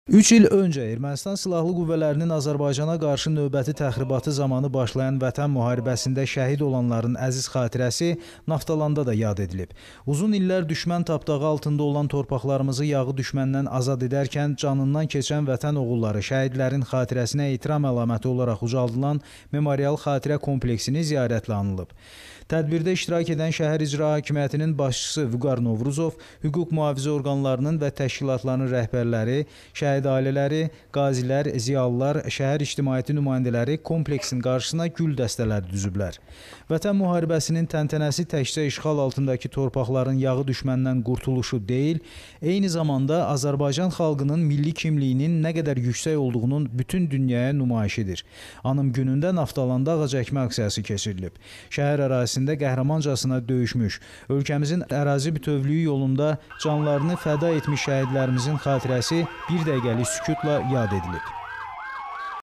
3 il öncə Ermənistan Silahlı Qüvvələrinin Azərbaycana qarşı növbəti təxribatı zamanı başlayan Vətən müharibəsində şəhid olanların əziz xatirəsi Naftalanda da yad edilib. Uzun illər düşmən tapdağı altında olan torpaqlarımızı yağı düşməndən azad edərkən canından keçən Vətən oğulları şəhidlərin xatirəsinə ehtiram əlaməti olaraq ucaldılan Memorial Xatirə kompleksini ziyarətlə anılıb. Tədbirdə iştirak edən şəhər icra hakimiyyətinin başçısı Vüqar Novruzov, hüquq mühafizə orqanlarının və təşkilatlarının rəhbərləri, şəhid ailələri, qazilər, ziyalılar, şəhər ictimaiyyəti nümayəndələri kompleksin qarşısına gül dəstələri düzüblər. Vətən müharibəsinin təntənəsi təkcə işğal altındakı torpaqların yağı düşməndən qurtuluşu deyil, eyni zamanda Azərbaycan xalqının milli kimliyinin nə qədər yüksək olduğunun bütün dünyaya nümayişidir. Anım günündə Naftalanda ağac əkmə aksiyası keçirilib. Şəhər ərazisində qəhrəmancasına döyüşmüş, ölkəmizin ərazi bütövlüyü yolunda canlarını fəda etmiş şəhidlərimizin xatirəsi bir dəqiqəlik sükutla yad edilib.